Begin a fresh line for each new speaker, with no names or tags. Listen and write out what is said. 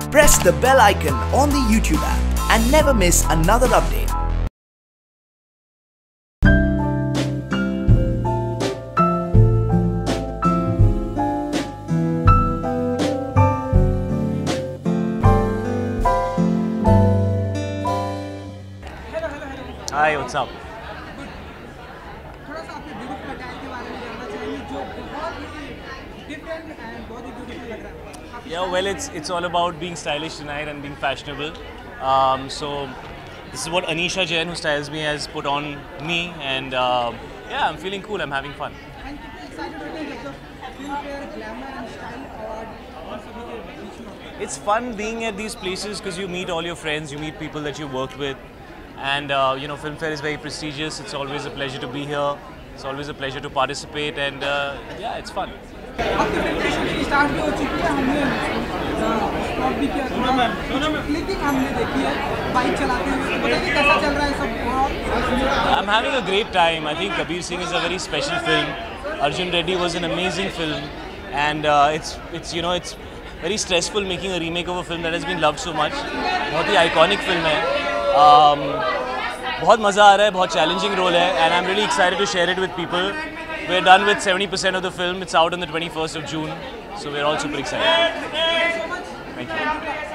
Press the bell icon on the YouTube app and never miss another update.
Hi, what's up? Yeah, well, it's all about being stylish tonight and being fashionable. So this is what Anisha Jain, who styles me, has put on me, and yeah, I'm feeling cool. I'm having fun.
And people excited to get the Filmfare Glamour and Style Award.
It's fun being at these places because you meet all your friends, you meet people that you worked with, and you know, Filmfare is very prestigious. It's always a pleasure to be here. It's always a pleasure to participate, and yeah, it's fun.
आपकी presentation start भी हो चुकी है, हमने stop भी किया था, clipping हमने देखी है बाइक चलाते हुए, बताइए कैसा चल रहा है सब?
I'm having a great time. I think Kabir Singh is a very special film. Arjun Reddy was an amazing film, and it's you know, it's very stressful making a remake of a film that has been loved so much. बहुत ही iconic film है. बहुत मज़ा आ रहा है, बहुत challenging role है, and I'm really excited to share it with people. We're done with 70% of the film. It's out on the 21st of June, so we're all super excited. Thank you.